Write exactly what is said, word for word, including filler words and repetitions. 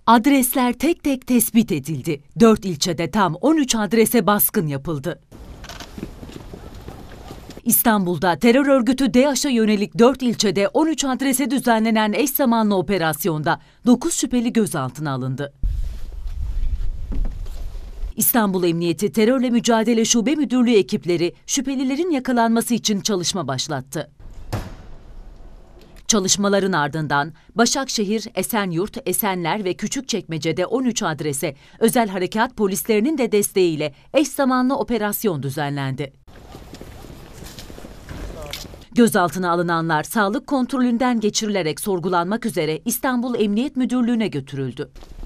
Adresler tek tek tespit edildi. dört ilçede tam on üç adrese baskın yapıldı. İstanbul'da terör örgütü DAEŞ'e yönelik dört ilçede on üç adrese düzenlenen eş zamanlı operasyonda dokuz şüpheli gözaltına alındı. İstanbul Emniyeti Terörle Mücadele Şube Müdürlüğü ekipleri şüphelilerin yakalanması için çalışma başlattı. Çalışmaların ardından Başakşehir, Esenyurt, Esenler ve Küçükçekmece'de on üç adrese özel harekat polislerinin de desteğiyle eş zamanlı operasyon düzenlendi. Gözaltına alınanlar sağlık kontrolünden geçirilerek sorgulanmak üzere İstanbul Emniyet Müdürlüğü'ne götürüldü.